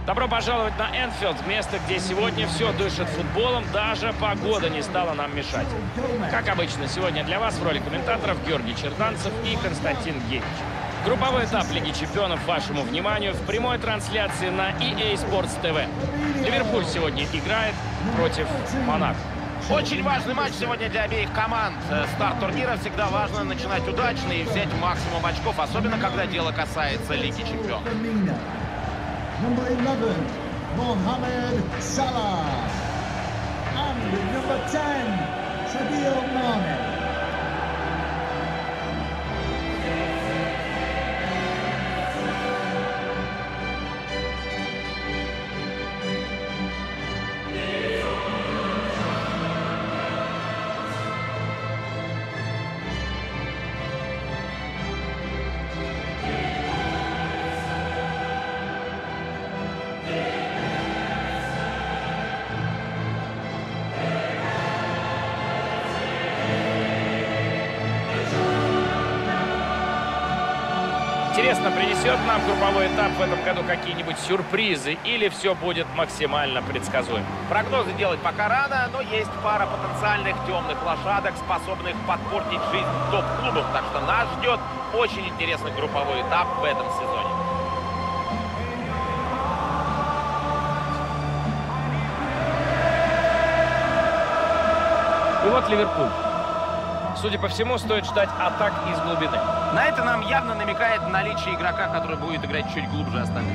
Добро пожаловать на Энфилд, место, где сегодня все дышит футболом, даже погода не стала нам мешать. Как обычно, сегодня для вас в роли комментаторов Георгий Черданцев и Константин Генич. Групповой этап Лиги чемпионов вашему вниманию в прямой трансляции на EA Sports TV. Ливерпуль сегодня играет против Монако. Очень важный матч сегодня для обеих команд. Старт турнира всегда важно начинать удачно и взять максимум очков, особенно когда дело касается Лиги чемпионов. Number 11, Mohamed Salah. And number 10, Sadio Mane. Интересно, принесет нам групповой этап в этом году какие-нибудь сюрпризы или все будет максимально предсказуемо? Прогнозы делать пока рано, но есть пара потенциальных темных лошадок, способных подпортить жизнь топ-клубов. Так что нас ждет очень интересный групповой этап в этом сезоне. И вот Ливерпуль. Судя по всему, стоит ждать атак из глубины. На это нам явно намекает наличие игрока, который будет играть чуть глубже остальных.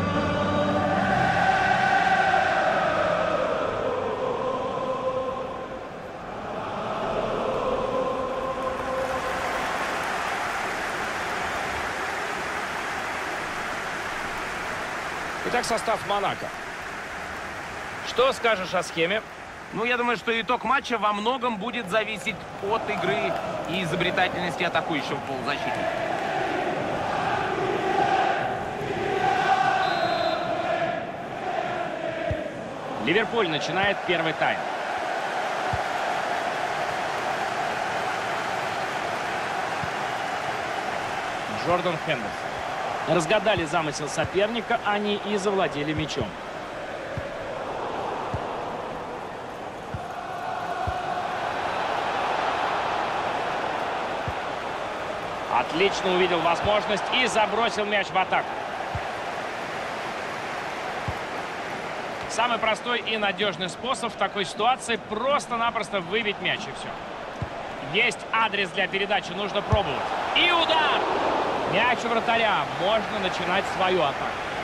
Итак, состав Монако. Что скажешь о схеме? Ну, я думаю, что итог матча во многом будет зависеть от игры и изобретательности атакующего полузащитника. Ливерпуль начинает первый тайм. Джордан Хендерсон. Разгадали замысел соперника, они и завладели мячом. Отлично увидел возможность и забросил мяч в атаку. Самый простой и надежный способ в такой ситуации просто-напросто выбить мяч, и все. Есть адрес для передачи, нужно пробовать. И удар! Мяч у вратаря. Можно начинать свою атаку.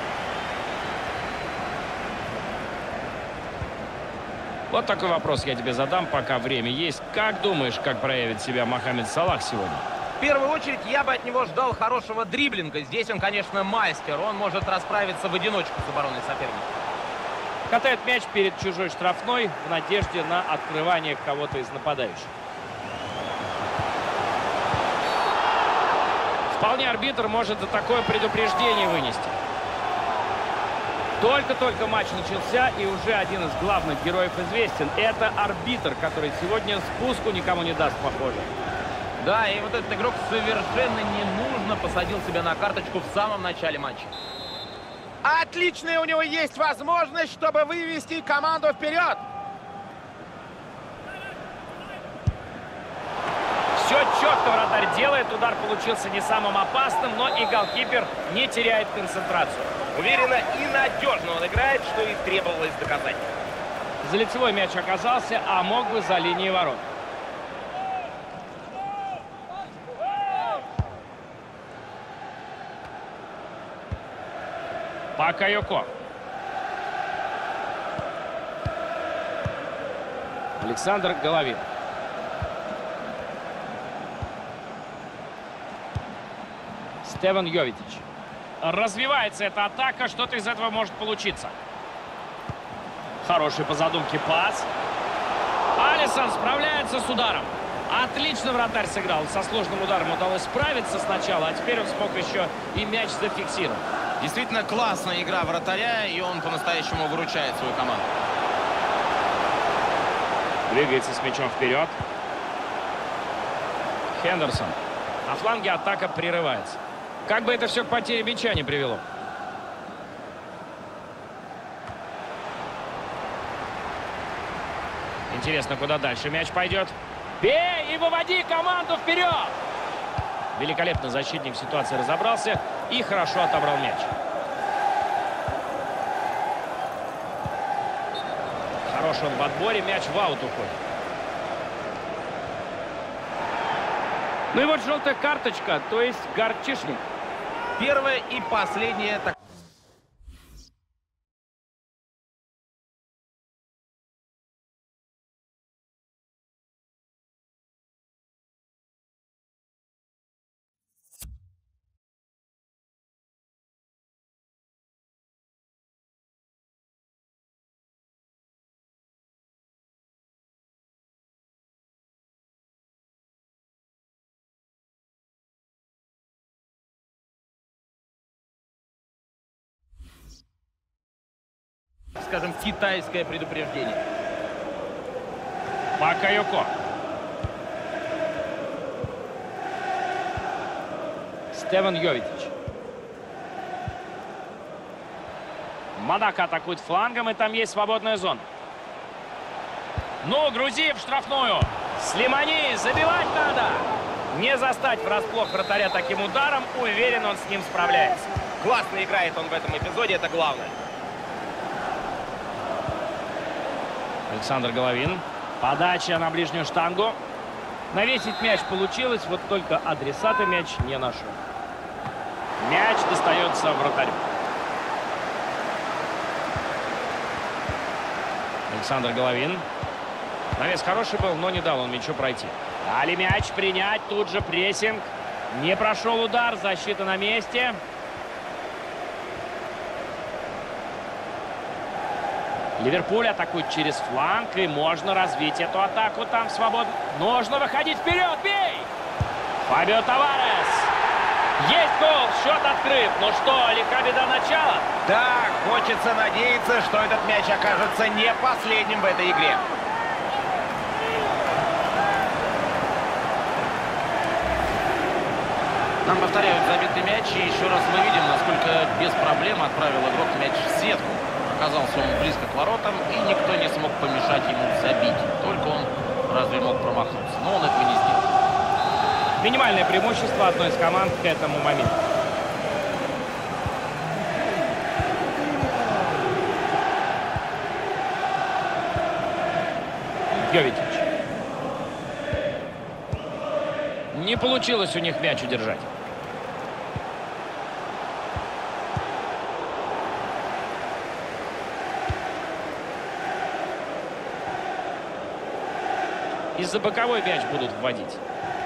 Вот такой вопрос я тебе задам, пока время есть. Как думаешь, как проявит себя Мохаммед Салах сегодня? В первую очередь, я бы от него ждал хорошего дриблинга. Здесь он, конечно, мастер. Он может расправиться в одиночку с обороной соперника. Катает мяч перед чужой штрафной в надежде на открывание кого-то из нападающих. Вполне арбитр может за такое предупреждение вынести. Только-только матч начался, и уже один из главных героев известен. Это арбитр, который сегодня спуску никому не даст, похоже. Да, и вот этот игрок совершенно ненужно посадил себя на карточку в самом начале матча. Отличная у него есть возможность, чтобы вывести команду вперед. Все четко вратарь делает. Удар получился не самым опасным, но и голкипер не теряет концентрацию. Уверенно и надежно он играет, что и требовалось доказать. За лицевой мяч оказался, а мог бы за линией ворот. Бакайоко. Александр Головин. Стефан Йовитич. Развивается эта атака. Что-то из этого может получиться. Хороший по задумке пас. Алисон справляется с ударом. Отлично вратарь сыграл. Со сложным ударом удалось справиться сначала, а теперь он смог еще и мяч зафиксировать. Действительно классная игра вратаря, и он по-настоящему выручает свою команду. Двигается с мячом вперед. Хендерсон. На фланге атака прерывается. Как бы это все к потере мяча не привело. Интересно, куда дальше мяч пойдет. Бей и выводи команду вперед! Великолепно защитник в ситуации разобрался и хорошо отобрал мяч. Хороший он в отборе, мяч в аут уходит. Ну и вот желтая карточка, то есть горчишник. Первое и последнее. Скажем, китайское предупреждение. Бакайоко. Стефан Йовитич. Монако атакует флангом, и там есть свободная зона. Ну, грузи в штрафную. Слимани, забивать надо. Не застать врасплох вратаря таким ударом. Уверен, он с ним справляется. Классно играет он в этом эпизоде, это главное. Александр Головин. Подача на ближнюю штангу. Навесить мяч получилось, вот только адресата мяч не нашел. Мяч достается вратарю. Александр Головин. Навес хороший был, но не дал он мячу пройти. Дали мяч принять, тут же прессинг. Не прошел удар, защита на месте. Ливерпуль атакует через фланг, и можно развить эту атаку. Там свободно. Нужно выходить вперед. Бей! Фабио Таварес. Есть гол, счет открыт. Ну что, легка беда начала? Да, хочется надеяться, что этот мяч окажется не последним в этой игре. Нам повторяют забитый мяч, и еще раз мы видим, насколько без проблем отправил игрок мяч в сетку. Оказался он близко к воротам, и никто не смог помешать ему забить. Только он разве мог промахнуться. Но он этого не сделал. Минимальное преимущество одной из команд к этому моменту. Йовитич. Не получилось у них мяч удержать. Из-за боковой мяч будут вводить.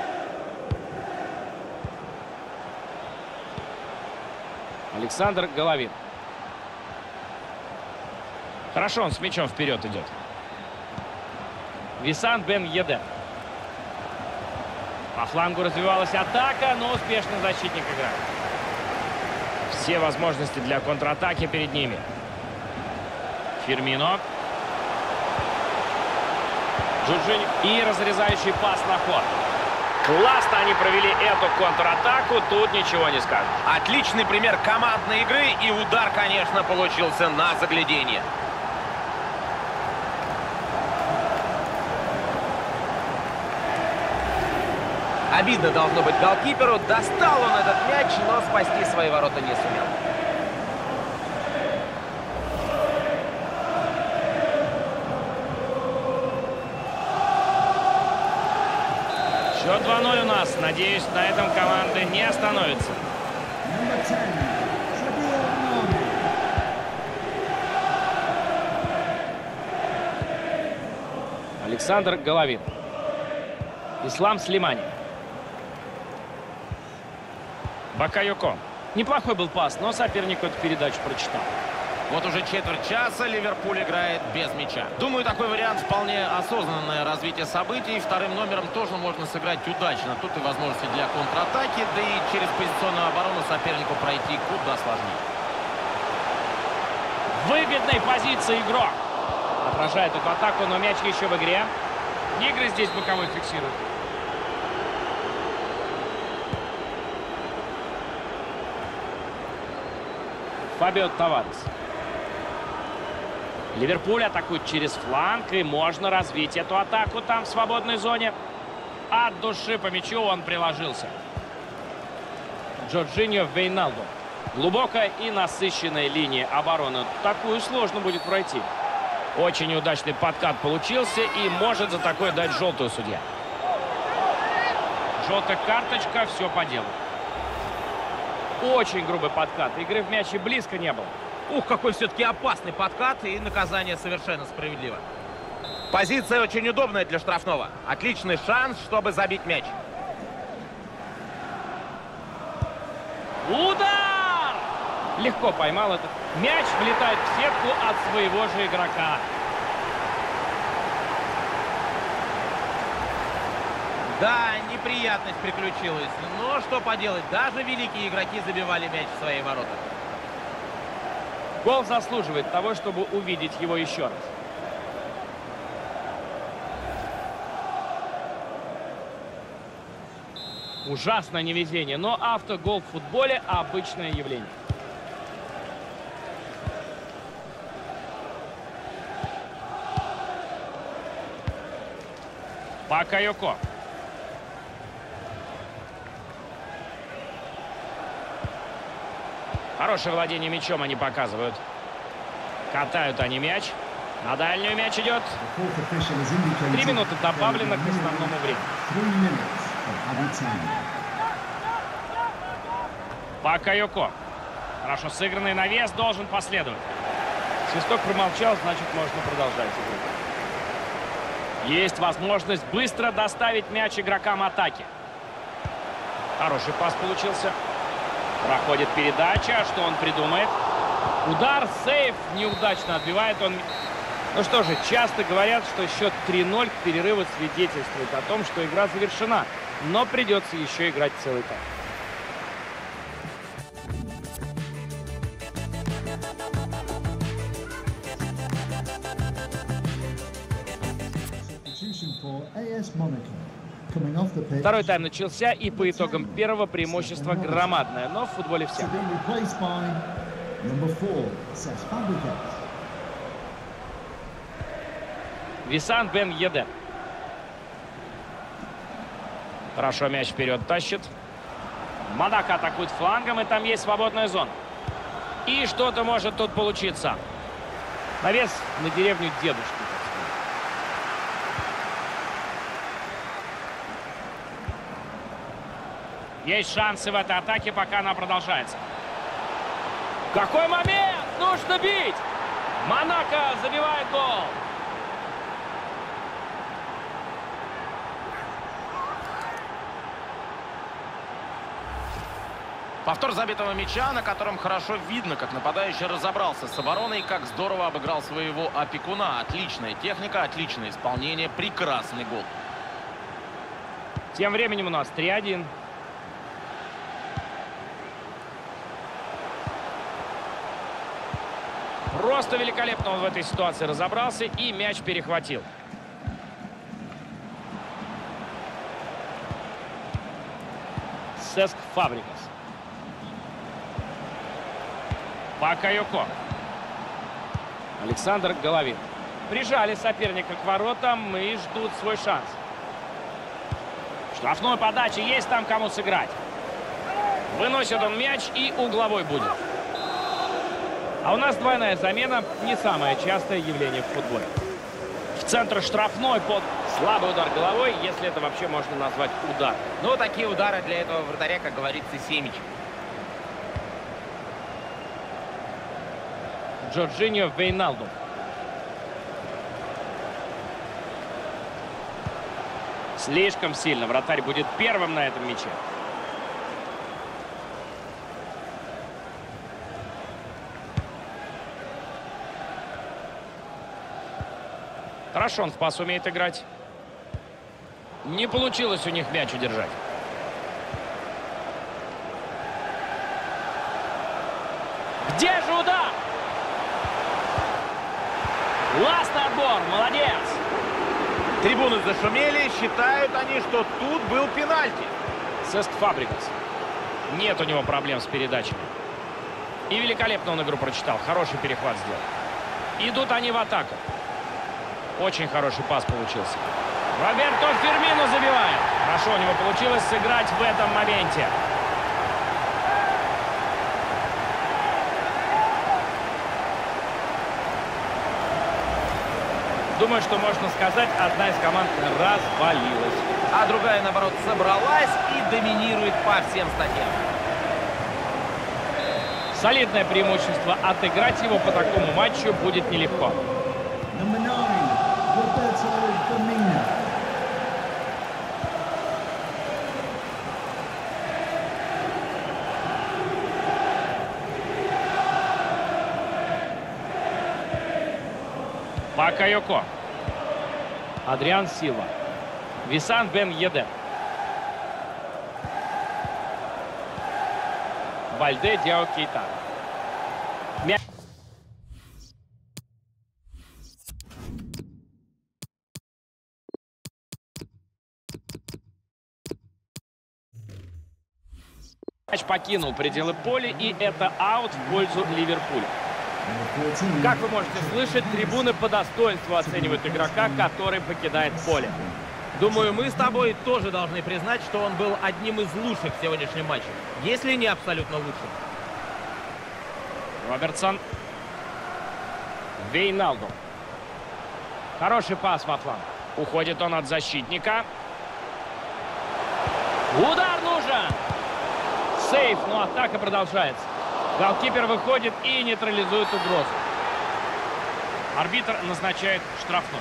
Александр Головин. Хорошо, он с мячом вперед идет. Висан Бен Еден. По флангу развивалась атака, но успешно защитник играет. Все возможности для контратаки перед ними. Фирмино. Джорджиньо. И разрезающий пас на ход. Классно они провели эту контратаку, тут ничего не скажешь. Отличный пример командной игры, и удар, конечно, получился на загляденье. Обидно должно быть голкиперу. Достал он этот мяч, но спасти свои ворота не сумел. Счет 2-0 у нас. Надеюсь, на этом команда не остановится. Александр Головин. Ислам Слимани. Бакайоко. Неплохой был пас, но соперник эту передачу прочитал. Вот уже четверть часа Ливерпуль играет без мяча. Думаю, такой вариант вполне осознанное развитие событий. Вторым номером тоже можно сыграть удачно. Тут и возможности для контратаки, да и через позиционную оборону сопернику пройти куда сложнее. В выгодной позиции игрок. Отражает эту атаку, но мяч еще в игре. Игры здесь боковой фиксирует. Фабио Таварес. Ливерпуль атакует через фланг, и можно развить эту атаку там в свободной зоне. От души по мячу он приложился. Джорджиньо Вейналдо. Глубокая и насыщенная линия обороны. Такую сложно будет пройти. Очень удачный подкат получился, и может за такое дать желтую судья. Желтая карточка, все по делу. Очень грубый подкат. Игры в мяч и близко не было. Ух, какой все-таки опасный подкат, и наказание совершенно справедливо. Позиция очень удобная для штрафного. Отличный шанс, чтобы забить мяч. Удар! Легко поймал этот. Мяч влетает в сетку от своего же игрока. Да, неприятность приключилась. Но что поделать, даже великие игроки забивали мяч в свои ворота. Гол заслуживает того, чтобы увидеть его еще раз. Ужасное невезение, но автогол в футболе – обычное явление. Бакайоко. Хорошее владение мячом они показывают. Катают они мяч. На дальнюю мяч идет. 3 минуты добавлено к основному времени. Бакайоко. Хорошо сыгранный навес должен последовать. Свисток промолчал, значит, можно продолжать игру. Есть возможность быстро доставить мяч игрокам атаки. Хороший пас получился. Проходит передача. Что он придумает? Удар, сейф. Неудачно отбивает он. Ну что же, часто говорят, что счет 3-0 к перерыву свидетельствует о том, что игра завершена. Но придется еще играть целый тайм. Второй тайм начался, и по итогам первого преимущество громадное, но в футболе все. Висан Бен Йеден. Хорошо мяч вперед тащит. Монако атакует флангом, и там есть свободная зона. И что-то может тут получиться. Навес на деревню дедушки. Есть шансы в этой атаке, пока она продолжается. Какой момент! Нужно бить! Монако забивает гол. Повтор забитого мяча, на котором хорошо видно, как нападающий разобрался с обороной и как здорово обыграл своего опекуна. Отличная техника, отличное исполнение, прекрасный гол. Тем временем у нас 3-1. Просто великолепно он в этой ситуации разобрался и мяч перехватил. Сеск Фабрикас. Бакайоко. Александр Головин. Прижали соперника к воротам и ждут свой шанс. Штрафной подачи, есть там кому сыграть. Выносит он мяч, и угловой будет. А у нас двойная замена, не самое частое явление в футболе. В центр штрафной под слабый удар головой, если это вообще можно назвать удар. Ну, такие удары для этого вратаря, как говорится, семечки. Джорджиньо Вейналдо. Слишком сильно. Вратарь будет первым на этом мяче. Хорошо он в пас умеет играть. Не получилось у них мяч удержать. Где же удар? Классный отбор, молодец! Трибуны зашумели, считают они, что тут был пенальти. Сеск Фабрикас. Нет у него проблем с передачами. И великолепно он игру прочитал. Хороший перехват сделал. Идут они в атаку. Очень хороший пас получился. Роберто Фирмино забивает. Хорошо у него получилось сыграть в этом моменте. Думаю, что можно сказать, одна из команд развалилась. А другая, наоборот, собралась и доминирует по всем статьям. Солидное преимущество. Отыграть его по такому матчу будет нелегко. Number 9, Roberto Firmino. Бакайоко. Адриан Силва. Висан Бен Йеден. Бальде Диао Кейта. Мяч покинул пределы поля, и это аут в пользу Ливерпуля. Как вы можете слышать, трибуны по достоинству оценивают игрока, который покидает поле. Думаю, мы с тобой тоже должны признать, что он был одним из лучших в сегодняшнем матче, если не абсолютно лучшим. Робертсон. Вейналду. Хороший пас во фланг. Уходит он от защитника. Удар нужен! Сейф, но атака продолжается. Голкипер выходит и нейтрализует угрозу. Арбитр назначает штрафной.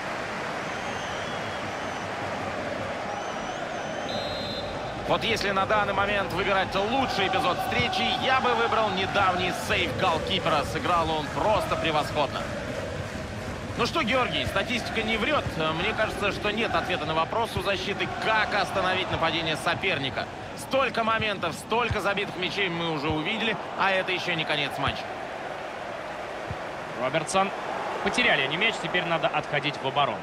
Вот если на данный момент выбирать лучший эпизод встречи, я бы выбрал недавний сейв голкипера. Сыграл он просто превосходно. Ну что, Георгий, статистика не врет. Мне кажется, что нет ответа на вопрос у защиты, как остановить нападение соперника. Столько моментов, столько забитых мячей мы уже увидели, а это еще не конец матча. Робертсон. Потеряли они мяч, теперь надо отходить в оборону.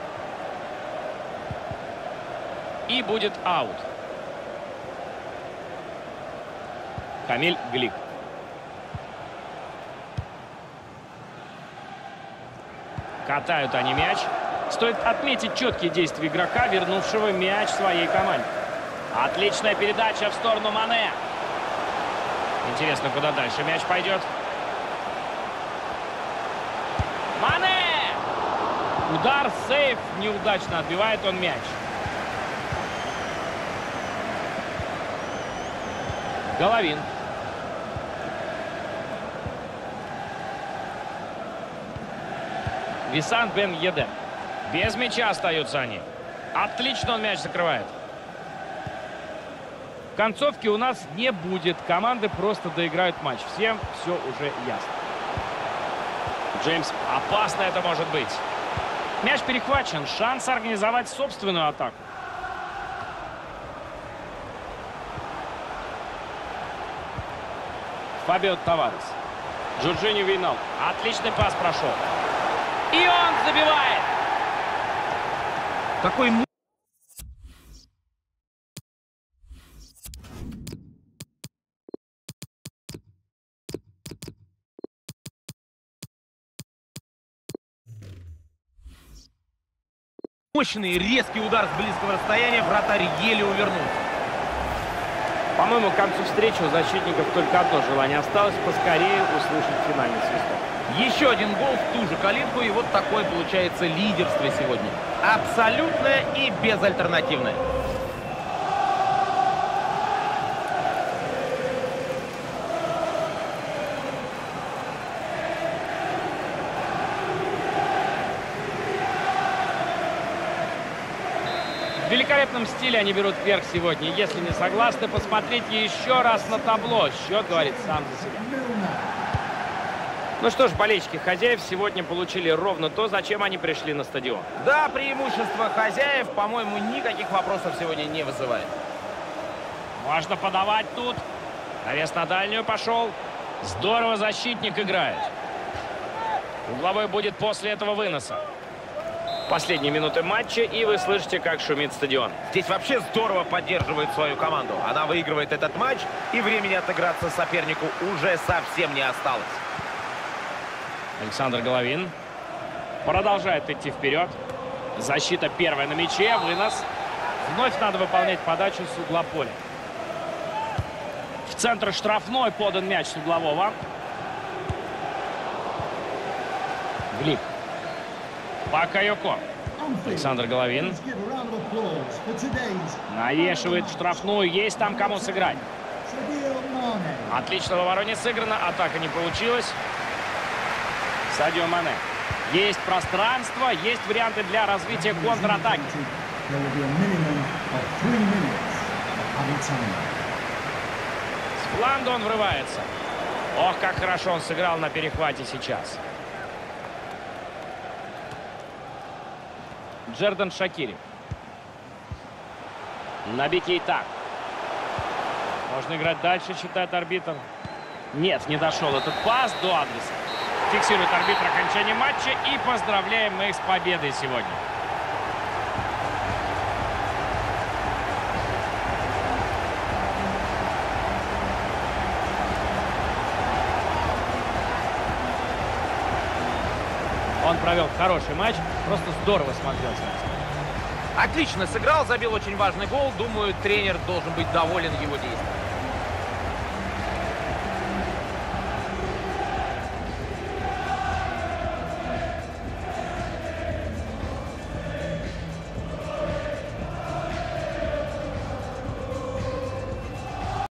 И будет аут. Камиль Глик. Катают они мяч. Стоит отметить четкие действия игрока, вернувшего мяч своей команде. Отличная передача в сторону Мане. Интересно, куда дальше мяч пойдет. Мане! Удар, сейф. Неудачно отбивает он мяч. Головин. Висан Бен Йеден. Без мяча остаются они. Отлично он мяч закрывает. Концовки у нас не будет. Команды просто доиграют матч. Всем все уже ясно. Джеймс, опасно это может быть. Мяч перехвачен. Шанс организовать собственную атаку. Фабио Таварес. Джорджиньо Вейналду. Отличный пас прошел. И он забивает. Какой мощный резкий удар с близкого расстояния, вратарь еле увернулся. По-моему, к концу встречи у защитников только одно желание осталось — поскорее услышать финальный свисток. Еще один гол в ту же калитку, и вот такое получается лидерство сегодня. Абсолютное и безальтернативное. В великолепном стиле они берут вверх сегодня. Если не согласны, посмотрите еще раз на табло. Счет говорит сам за себя. Ну что ж, болельщики хозяев сегодня получили ровно то, зачем они пришли на стадион. Да, преимущество хозяев, по-моему, никаких вопросов сегодня не вызывает. Можно подавать тут. Навес на дальнюю пошел. Здорово защитник играет. Угловой будет после этого выноса. Последние минуты матча, и вы слышите, как шумит стадион. Здесь вообще здорово поддерживает свою команду. Она выигрывает этот матч, и времени отыграться сопернику уже совсем не осталось. Александр Головин продолжает идти вперед. Защита первая на мяче. Вынос. Вновь надо выполнять подачу с угла поля. В центр штрафной подан мяч с углового. Глиб. Бакайоко. Александр Головин. Навешивает в штрафную. Есть там кому сыграть. Отлично в обороне сыграно. Атака не получилась. Садио Мане. Есть пространство, есть варианты для развития контратаки. С фланга он врывается. Ох, как хорошо он сыграл на перехвате сейчас. Джердан Шакири. Наби Кейта. Можно играть дальше, считает арбитр. Нет, не дошел этот пас до адреса. Фиксирует арбитр окончание матча. И поздравляем мы их с победой сегодня. Он провел хороший матч. Просто здорово смотрелся. Отлично сыграл, забил очень важный гол. Думаю, тренер должен быть доволен его действием.